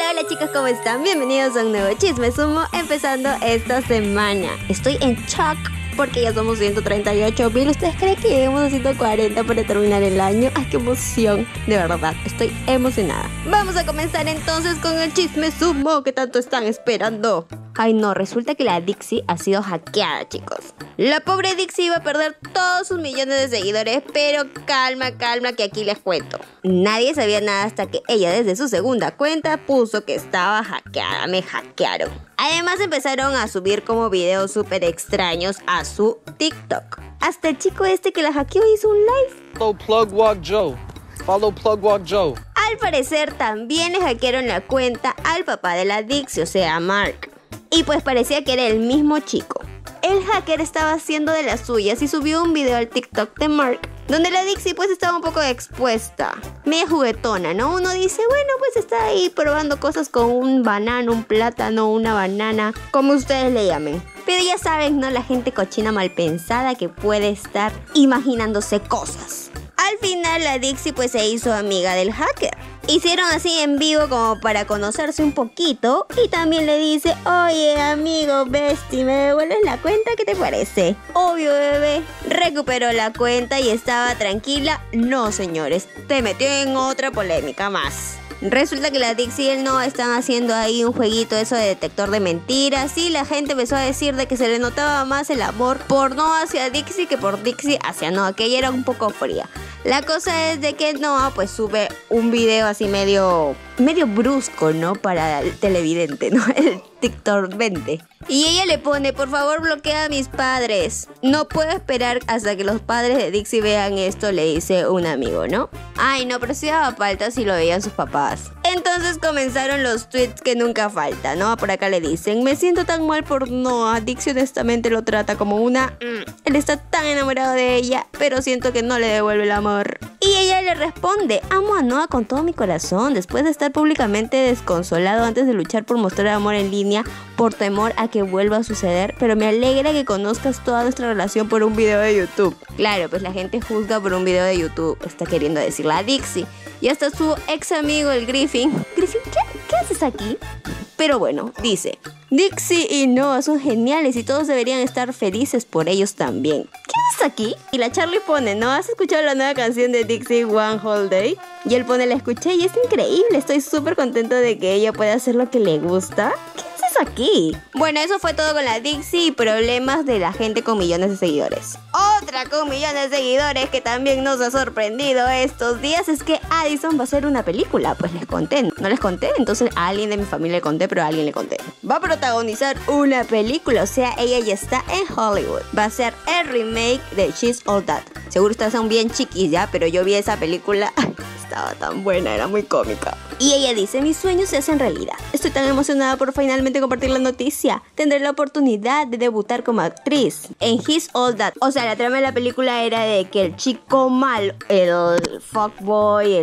Hola, hola chicos, ¿cómo están? Bienvenidos a un nuevo Chisme Sumo empezando esta semana. Estoy en shock porque ya somos 138.000. ¿Ustedes creen que lleguemos a 140 para terminar el año? ¡Ay, qué emoción! De verdad, estoy emocionada. Vamos a comenzar entonces con el Chisme Sumo que tanto están esperando. Ay no, resulta que la Dixie ha sido hackeada, chicos. La pobre Dixie iba a perder todos sus millones de seguidores, pero calma, que aquí les cuento. Nadie sabía nada hasta que ella desde su segunda cuenta puso que estaba hackeada. Me hackearon. Además empezaron a subir como videos súper extraños a su TikTok. Hasta el chico este que la hackeó hizo un live. Follow Plug Walk Joe. Follow Plug Walk Joe. Al parecer también le hackearon la cuenta al papá de la Dixie, o sea, Mark. Y pues parecía que era el mismo chico. El hacker estaba haciendo de las suyas y subió un video al TikTok de Mark, donde la Dixie pues estaba un poco expuesta, media juguetona, ¿no? Uno dice, bueno, pues está ahí probando cosas con un banano, un plátano, una banana, como ustedes le llamen. Pero ya saben, ¿no? La gente cochina mal pensada que puede estar imaginándose cosas. Al final la Dixie pues se hizo amiga del hacker. Hicieron así en vivo como para conocerse un poquito y también le dice, oye amigo bestie, ¿me devuelves la cuenta? ¿Qué te parece? Obvio bebé, recuperó la cuenta y estaba tranquila. No señores, te metió en otra polémica más. Resulta que la Dixie y el Noah están haciendo ahí un jueguito eso de detector de mentiras y la gente empezó a decir de que se le notaba más el amor por Noah hacia Dixie que por Dixie hacia Noah, que ella era un poco fría. La cosa es de que Noah pues sube un video así medio brusco, ¿no? Para el televidente, ¿no? El TikTok 20. Y ella le pone, por favor bloquea a mis padres. No puedo esperar hasta que los padres de Dixie vean esto, le dice un amigo, ¿no? Ay, no, pero sí daba falta si lo veían sus papás. Entonces comenzaron los tweets que nunca faltan, ¿no? Por acá le dicen, me siento tan mal por Noah. Dixie honestamente lo trata como una... Él está tan enamorado de ella, pero siento que no le devuelve el amor. Y ella le responde, amo a Noah con todo mi corazón. Después de estar públicamente desconsolado antes de luchar por mostrar amor en línea por temor a que vuelva a suceder, pero me alegra que conozcas toda nuestra relación por un video de YouTube. Claro, pues la gente juzga por un video de YouTube, está queriendo decir la Dixie. Y hasta su ex amigo el Griffin. Griffin, ¿qué haces aquí? Pero bueno, dice, Dixie y Noah son geniales y todos deberían estar felices por ellos también. ¿Qué haces aquí? Y la Charlie pone, ¿no? ¿Has escuchado la nueva canción de Dixie, One Whole Day? Y él pone, la escuché y es increíble, estoy súper contento de que ella pueda hacer lo que le gusta. ¿Qué haces aquí? Bueno, eso fue todo con la Dixie y problemas de la gente con millones de seguidores. Otra con millones de seguidores que también nos ha sorprendido estos días es que Addison va a hacer una película. Pues les conté, no les conté, entonces a alguien de mi familia le conté, pero a alguien le conté. Va a protagonizar una película, o sea, ella ya está en Hollywood. Va a ser el remake de She's All That. Seguro ustedes son bien chiquis ya, pero yo vi esa película. Estaba tan buena, era muy cómica. Y ella dice, mis sueños se hacen realidad. Estoy tan emocionada por finalmente compartir la noticia. Tendré la oportunidad de debutar como actriz en His All That. O sea, la trama de la película era de que el chico malo, el fuckboy,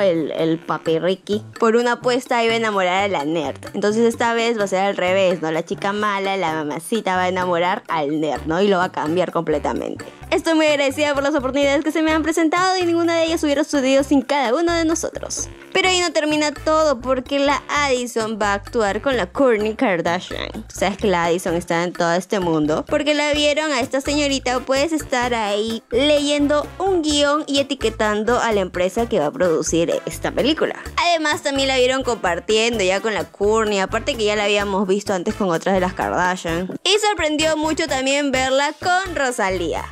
el papi Ricky, por una apuesta iba a enamorar a la nerd. Entonces esta vez va a ser al revés, ¿no? La chica mala, la mamacita, va a enamorar al nerd, ¿no? Y lo va a cambiar completamente. Estoy muy agradecida por las oportunidades que se me han presentado y ninguna de ellas hubiera sucedido sin cada uno de nosotros. Pero ahí no termina todo porque la Addison va a actuar con la Kourtney Kardashian. Tú sabes que la Addison está en todo este mundo porque la vieron a esta señorita. Puedes estar ahí leyendo un guión y etiquetando a la empresa que va a producir esta película. Además también la vieron compartiendo ya con la Kourtney, aparte que ya la habíamos visto antes con otras de las Kardashian. Y sorprendió mucho también verla con Rosalía.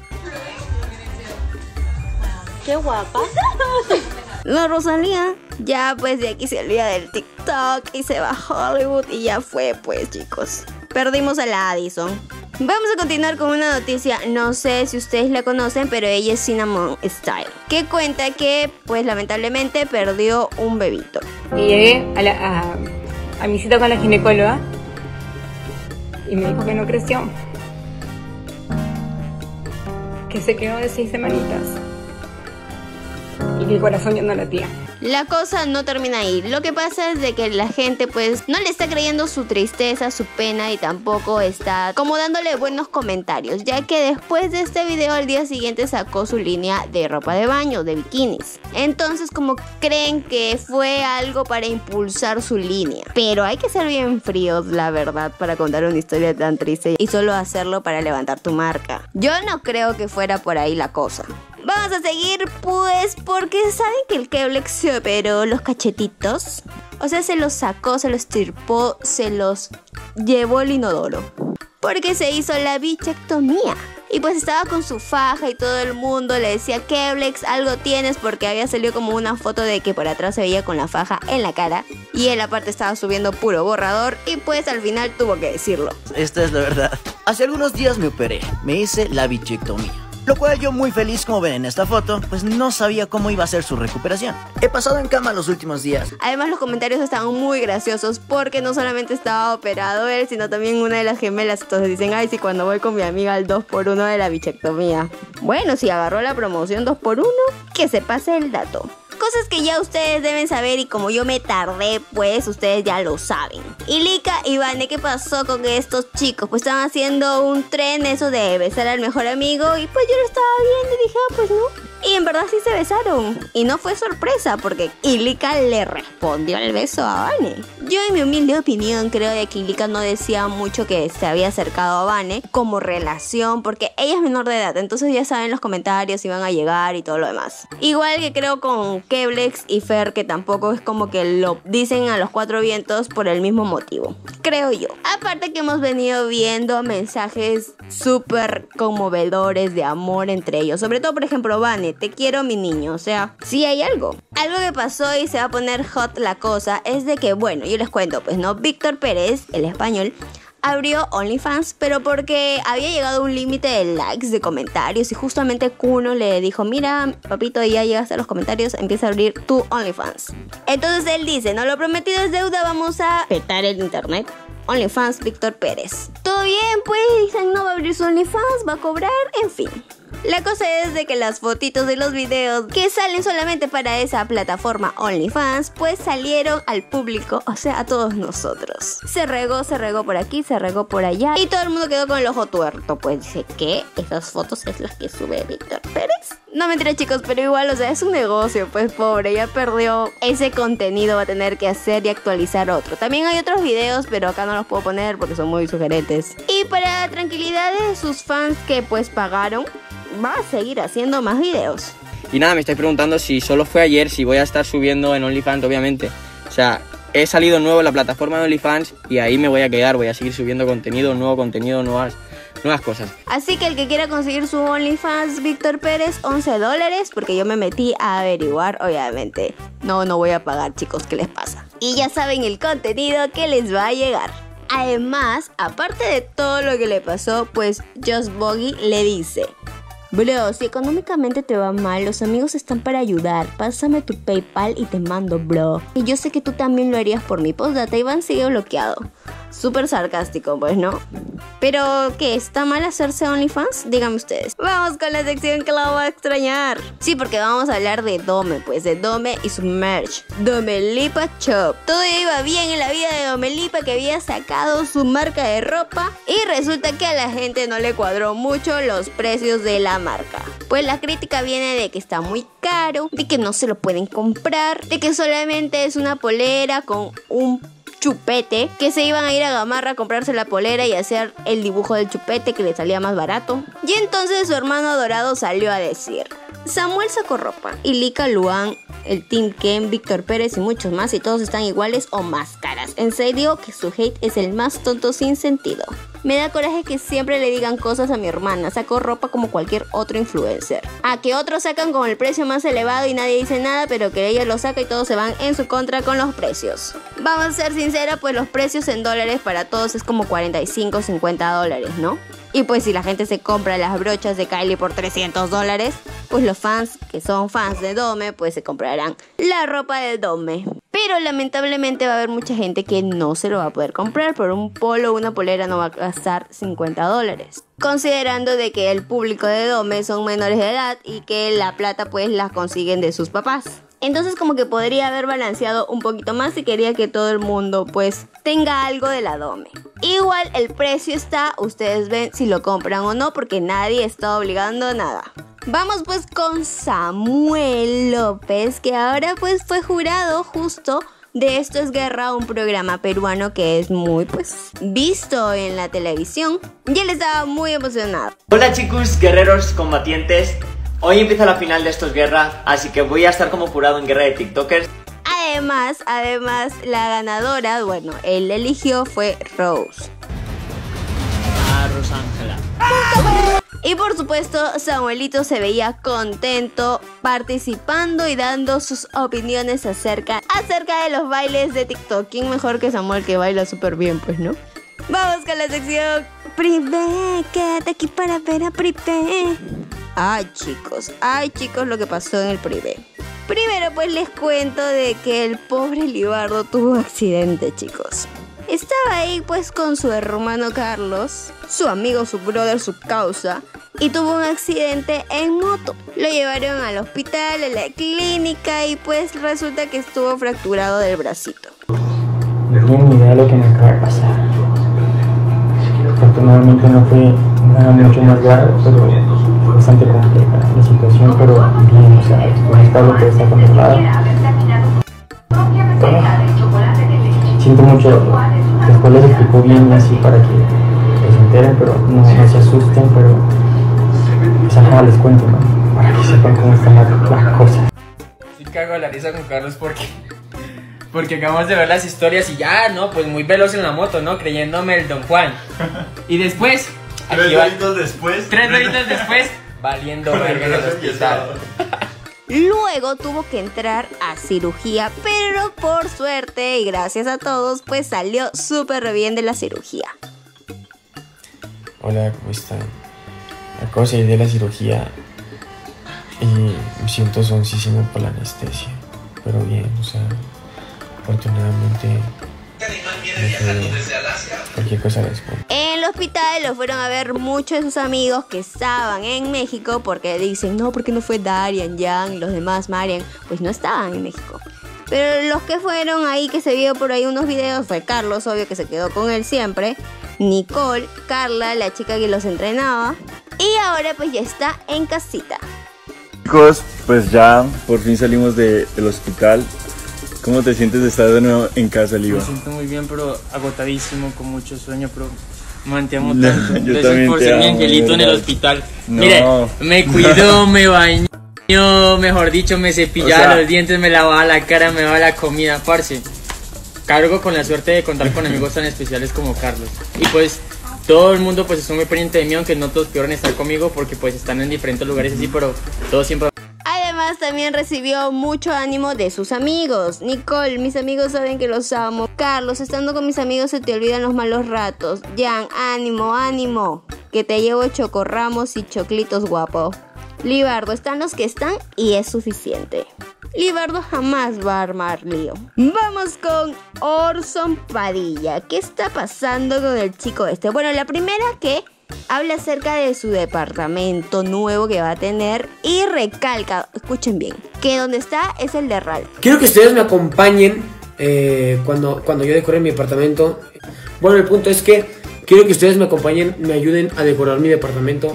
¡Qué guapa! La Rosalía ya pues de aquí se olvida del TikTok y se va a Hollywood y ya fue pues chicos. Perdimos a la Addison. Vamos a continuar con una noticia, no sé si ustedes la conocen, pero ella es Cinnamon Style, que cuenta que pues lamentablemente perdió un bebito. Y llegué a mi cita con la ginecóloga y me dijo que no creció, que se quedó de 6 semanitas. y que el corazón ya no latía. La cosa no termina ahí. Lo que pasa es de que la gente pues no le está creyendo su tristeza, su pena y tampoco está como dándole buenos comentarios, ya que después de este video al día siguiente sacó su línea de ropa de baño, de bikinis. Entonces como creen que fue algo para impulsar su línea. Pero hay que ser bien fríos, la verdad, para contar una historia tan triste y solo hacerlo para levantar tu marca. Yo no creo que fuera por ahí la cosa. Vamos a seguir pues porque saben que el Keblex se operó los cachetitos. O sea, se los sacó, se los estirpó, se los llevó al inodoro. Porque se hizo la bichectomía. Y pues estaba con su faja y todo el mundo le decía, Keblex, algo tienes, porque había salido como una foto de que por atrás se veía con la faja en la cara. Y él aparte estaba subiendo puro borrador y pues al final tuvo que decirlo. Esta es la verdad. Hace algunos días me operé, me hice la bichectomía. Lo cual yo muy feliz, como ven en esta foto, pues no sabía cómo iba a ser su recuperación. He pasado en cama los últimos días. Además los comentarios estaban muy graciosos porque no solamente estaba operado él, sino también una de las gemelas. Entonces dicen, ay, sí, cuando voy con mi amiga al 2x1 de la bichectomía. Bueno, si agarró la promoción 2x1, que se pase el dato. Cosas que ya ustedes deben saber y como yo me tardé, pues ustedes ya lo saben. Y Lika y Vane, ¿qué pasó con estos chicos? Pues estaban haciendo un tren eso de besar al mejor amigo y pues yo lo estaba viendo y dije, ah, pues no. Y en verdad sí se besaron. Y no fue sorpresa porque Ilika le respondió al beso a Vane. Yo en mi humilde opinión creo de que Ilika no decía mucho que se había acercado a Vane como relación porque ella es menor de edad. Entonces ya saben los comentarios si van a llegar y todo lo demás. Igual que creo con Keblex y Fer que tampoco es como que lo dicen a los cuatro vientos por el mismo motivo. Creo yo. Aparte que hemos venido viendo mensajes súper conmovedores de amor entre ellos. Sobre todo por ejemplo Vane. Te quiero mi niño, o sea, sí hay algo. Algo que pasó y se va a poner hot la cosa es de que, bueno, yo les cuento, pues no, Víctor Pérez, el español, abrió OnlyFans, pero porque había llegado un límite de likes, de comentarios y justamente Kuno le dijo, mira, papito, ya llegaste a los comentarios, empieza a abrir tu OnlyFans. Entonces él dice, no, lo prometido es deuda, vamos a petar el internet. OnlyFans Víctor Pérez. Todo bien, pues dicen, no va a abrir su OnlyFans, va a cobrar, en fin. La cosa es de que las fotitos de los videos que salen solamente para esa plataforma OnlyFans pues salieron al público, o sea, a todos nosotros. Se regó por aquí, se regó por allá y todo el mundo quedó con el ojo tuerto. Pues dice, ¿qué? ¿Esas fotos es las que sube Víctor Pérez? No mentira chicos, pero igual, o sea, es un negocio, pues pobre, ya perdió ese contenido, va a tener que hacer y actualizar otro. También hay otros videos, pero acá no los puedo poner porque son muy sugerentes. Y para la tranquilidad de sus fans que pues pagaron, va a seguir haciendo más videos. Y nada, me estáis preguntando si solo fue ayer, si voy a estar subiendo en OnlyFans, obviamente. O sea, he salido nuevo en la plataforma de OnlyFans y ahí me voy a quedar, voy a seguir subiendo contenido, nuevas cosas. Así que el que quiera conseguir su OnlyFans Víctor Pérez, $11, porque yo me metí a averiguar, obviamente. No voy a pagar chicos, ¿qué les pasa? Y ya saben el contenido que les va a llegar. Además, aparte de todo lo que le pasó, pues Josh Boggy le dice, bro, si económicamente te va mal, los amigos están para ayudar. Pásame tu PayPal y te mando, bro. Y yo sé que tú también lo harías por mi postdata. Iván sigue bloqueado. Súper sarcástico, pues, ¿no? Pero, ¿qué? ¿Está mal hacerse OnlyFans? Díganme ustedes. Vamos con la sección que la voy a extrañar. Sí, porque vamos a hablar de Dome, pues, de Dome y su merch. Domelipa Shop. Todo iba bien en la vida de Domelipa, que había sacado su marca de ropa. Y resulta que a la gente no le cuadró mucho los precios de la marca. Pues la crítica viene de que está muy caro, de que no se lo pueden comprar, de que solamente es una polera con un chupete, que se iban a ir a Gamarra a comprarse la polera y hacer el dibujo del chupete que le salía más barato. Y entonces su hermano adorado salió a decir, Samuel sacó ropa y Lika Luan, el Team Ken, Víctor Pérez y muchos más y todos están iguales o más caras. En serio que su hate es el más tonto sin sentido. Me da coraje que siempre le digan cosas a mi hermana. Sacó ropa como cualquier otro influencer. A que otros sacan con el precio más elevado y nadie dice nada, pero que ella lo saca y todos se van en su contra con los precios. Vamos a ser sinceras, pues los precios en dólares para todos es como $45-50, ¿no? Y pues si la gente se compra las brochas de Kylie por $300, pues los fans que son fans de Dome, pues se comprarán la ropa de Dome. Pero lamentablemente va a haber mucha gente que no se lo va a poder comprar. Por un polo o una polera no va a gastar $50. Considerando de que el público de Dome son menores de edad y que la plata pues la consiguen de sus papás. Entonces como que podría haber balanceado un poquito más y quería que todo el mundo pues tenga algo de la Dome. Igual el precio está, ustedes ven si lo compran o no porque nadie está obligando nada. Vamos pues con Samuel López, que ahora pues fue jurado justo de Esto es Guerra, un programa peruano que es muy pues visto en la televisión. Y él estaba muy emocionado. Hola chicos, guerreros combatientes. Hoy empieza la final de Esto es Guerra, así que voy a estar como jurado en Guerra de TikTokers. Además, la ganadora, bueno, él eligió fue Rose. Rosángela. Y por supuesto, Samuelito se veía contento participando y dando sus opiniones acerca de los bailes de TikTok. ¿Quién mejor que Samuel, que baila súper bien, pues, no? Vamos con la sección Privé, quédate aquí para ver a Privé. Ay chicos, lo que pasó en el Privé. Primero pues les cuento de que el pobre Libardo tuvo un accidente, chicos. Estaba ahí pues con su hermano Carlos, su amigo, su brother, su causa, y tuvo un accidente en moto. Lo llevaron al hospital, a la clínica, y pues resulta que estuvo fracturado del bracito. No tengo ni idea de lo que me acaba de pasar. Afortunadamente no fue nada mucho más grave, pero bastante compleja la situación, pero bien, o sea, con estable todo está controlado. Siento mucho, después les explico bien así para que se enteren, pero no se asusten, pero pues ajá, les cuento, ¿no? Para que sepan cómo están las cosas. Sí cago la risa con Carlos porque acabamos de ver las historias y ya, ¿no? Pues muy veloz en la moto, ¿no? Creyéndome el Don Juan. Y después... Tres doritos después, valiendo verga en el hospital. Luego tuvo que entrar a cirugía, pero por suerte y gracias a todos, pues salió súper bien de la cirugía. Hola, ¿cómo están? Acabo de salir de la cirugía y me siento soncísimo por la anestesia, pero bien, o sea, afortunadamente cualquier cosa después. En el hospital lo fueron a ver muchos de sus amigos que estaban en México, porque dicen, no, porque no fue Darian, Jan y los demás, Marian, pues no estaban en México. Pero los que fueron ahí, que se vio por ahí unos videos, fue Carlos, obvio que se quedó con él siempre, Nicole, Carla, la chica que los entrenaba, y ahora pues ya está en casita. Chicos, pues ya por fin salimos del hospital. ¿Cómo te sientes de estar de nuevo en casa, Liva? Me siento muy bien, pero agotadísimo, con mucho sueño, pero me te amo tanto. Yo Gracias también por te ser mi amo, angelito en el ¿verdad? hospital. No. Mire, me cuidó, me bañó, mejor dicho, me cepillaba, o sea, los dientes, me lavaba la cara, me daba la comida, parce. Cargo con la suerte de contar con amigos tan especiales como Carlos. Y pues todo el mundo pues está muy pendiente de mí, aunque no todos pudieron estar conmigo porque pues están en diferentes lugares así, pero todos siempre... Además también recibió mucho ánimo de sus amigos. Nicole, mis amigos saben que los amo. Carlos, estando con mis amigos se te olvidan los malos ratos. Jan, ánimo, ánimo, que te llevo chocorramos y choclitos, guapo. Libardo, están los que están y es suficiente. Libardo jamás va a armar lío. Vamos con Orson Padilla. ¿Qué está pasando con el chico este? Bueno, la primera que habla acerca de su departamento nuevo que va a tener y recalca, escuchen bien, que donde está es el de Ralph. Quiero que ustedes me acompañen cuando yo decore mi departamento. Bueno, el punto es que quiero que ustedes me acompañen, me ayuden a decorar mi departamento.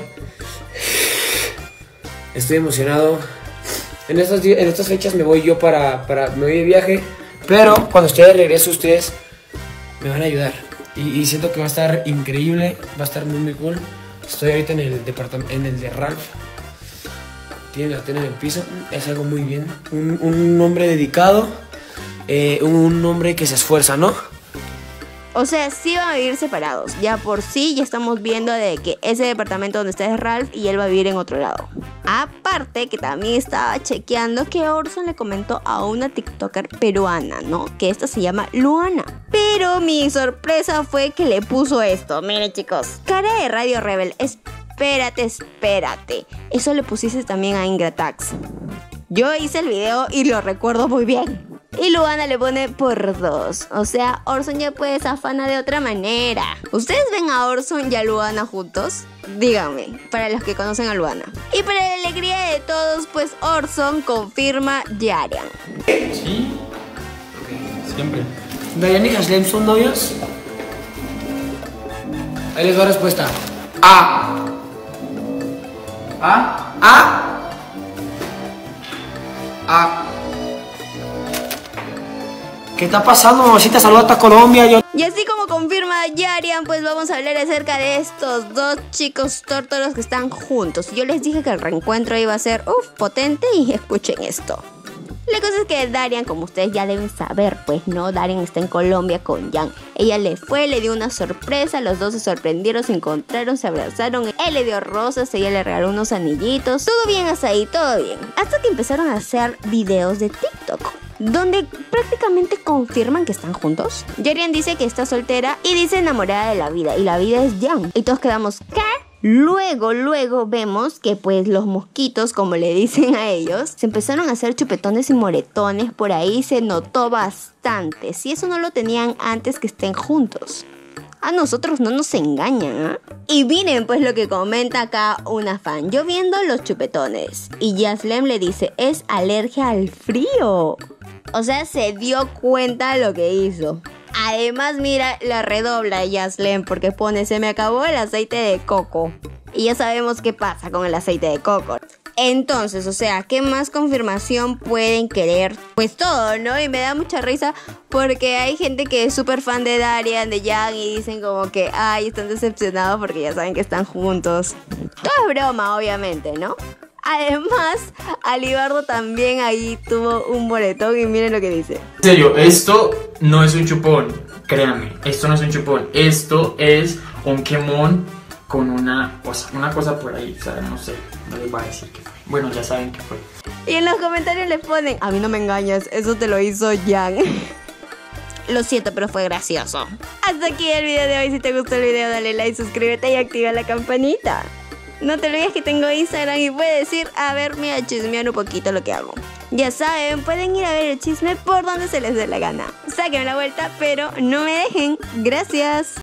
Estoy emocionado. En estas fechas me voy yo me voy de viaje, pero cuando esté de regreso ustedes me van a ayudar. Y siento que va a estar increíble, va a estar muy cool. Estoy ahorita en el departamento, en el de Ralph. Tiene la tela en el piso, es algo muy bien. Un hombre dedicado, un hombre que se esfuerza, ¿no? O sea, sí van a vivir separados. Ya por sí ya estamos viendo de que ese departamento donde está es Ralph y él va a vivir en otro lado. Aparte que también estaba chequeando que Orson le comentó a una TikToker peruana, ¿no? Que esta se llama Luana. Pero mi sorpresa fue que le puso esto. Miren chicos, cara de Radio Rebel, espérate. Eso le pusiste también a Ingratax. Yo hice el video y lo recuerdo muy bien. Y Luana le pone por 2. O sea, Orson ya puede zafana de otra manera. ¿Ustedes ven a Orson y a Luana juntos? Díganme, para los que conocen a Luana. Y para la alegría de todos, pues Orson confirma Yarian. ¿Sí? Ok, siempre. ¿Dayan y Haslem son novios? Ahí les va la respuesta. A. ¿A? ¿A? ¿A? ¿Qué está pasando, mamacita? Saluda hasta Colombia. Y así como confirma Yarian, pues vamos a hablar acerca de estos dos chicos tórtolos que están juntos. Yo les dije que el reencuentro iba a ser potente y escuchen esto. La cosa es que Darian, como ustedes ya deben saber, pues no, Darian está en Colombia con Yang. Ella le dio una sorpresa, los dos se sorprendieron, se encontraron, se abrazaron. Él le dio rosas, ella le regaló unos anillitos. Todo bien hasta ahí, todo bien. Hasta que empezaron a hacer videos de TikTok, donde prácticamente confirman que están juntos. Yarian dice que está soltera y dice enamorada de la vida, y la vida es Yang. Y todos quedamos, ¿qué? Luego vemos que pues los mosquitos, como le dicen a ellos, se empezaron a hacer chupetones y moretones. Por ahí se notó bastante. Si eso no lo tenían antes que estén juntos. A nosotros no nos engañan, ¿eh? Y miren pues lo que comenta acá una fan. Yo viendo los chupetones y Yaslem le dice, es alergia al frío. O sea, se dio cuenta de lo que hizo. Además, mira, la redobla Yaslem porque pone, se me acabó el aceite de coco. Y ya sabemos qué pasa con el aceite de coco. Entonces, o sea, ¿qué más confirmación pueden querer? Pues todo, ¿no? Y me da mucha risa porque hay gente que es súper fan de Darian, de Yang, y dicen como que, ay, están decepcionados porque ya saben que están juntos. Todo es broma, obviamente, ¿no? Además, Alibardo también ahí tuvo un moretón y miren lo que dice. En serio, esto no es un chupón, créanme, esto no es un chupón, esto es un quemón con una cosa por ahí, o sea, no sé, no les voy a decir qué fue. Bueno, ya saben qué fue. Y en los comentarios les ponen, a mí no me engañas, eso te lo hizo Yang. Lo siento, pero fue gracioso. Hasta aquí el video de hoy. Si te gustó el video, dale like, suscríbete y activa la campanita. No te olvides que tengo Instagram y puedes ir a verme a chismear un poquito lo que hago. Ya saben, pueden ir a ver el chisme por donde se les dé la gana. Saquen la vuelta, pero no me dejen. Gracias.